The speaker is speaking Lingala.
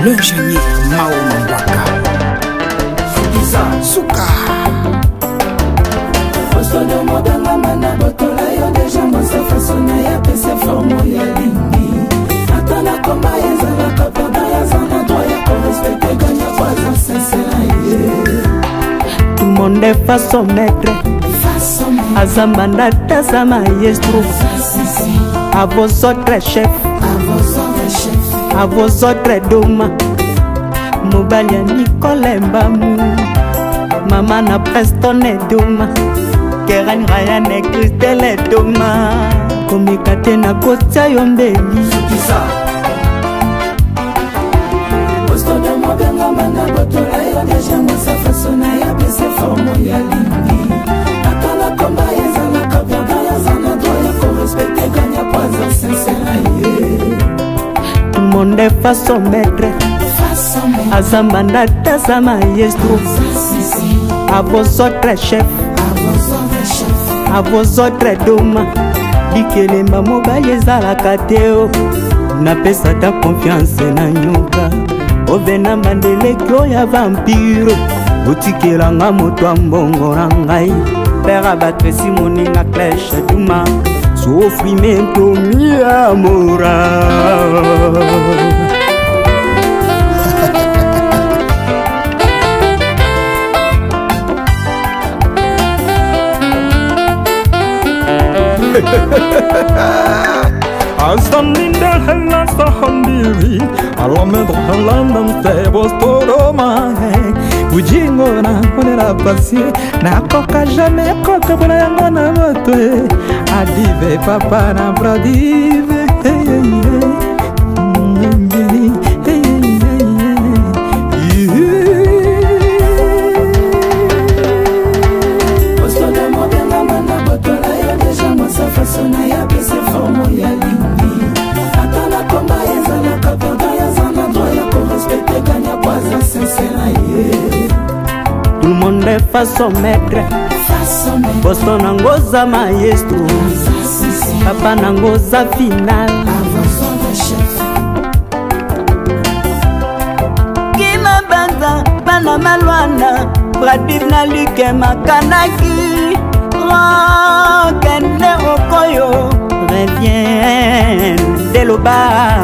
l'ingénieur Mao Mambaka Souka Posto de modanga mana botola yo déjà mosa façon ya pese forme ya lingi atala komba ezala kapanda ya zana droit ya respecter gagner pas sincère. Tout le monde est façon maître Azamanda taza maestro à vos autres chefs à vos autres doma Mobalia Nicole Mbamou Maman na Preston et doma Keran Ryan et Christelle et doma Komikate na Kotia Yombeli Posto de Mobenga Manda Botola yo déjà mosa façon ya pese forme ya lingi atala komba ezala kapanda ya zana droit ya respecter gagner pas sincère. Tout le monde est façon maître Azamanda taza maestro à vos autres chefs à vos autres doma Dikelemba mobali ezalaka te o napesa ta confiance na nyoka ovena mandeleki oyo ya vampire otikelanga moto ya mbongo na ngai pere abatresi moninga clèche duma sofrimento mi amora Asaninda hella sahandiri Alamedro helandam sebos todo mahe Ujingo na konera pasi Na koka jamais koka pona yango na motwe Adive papa na bradive Tout le monde est façon maître Posto nangoza maestro Papa nangoza final Kima banza bana malwana Bradiv na like makanaki Kende okoyo Reviens Deloba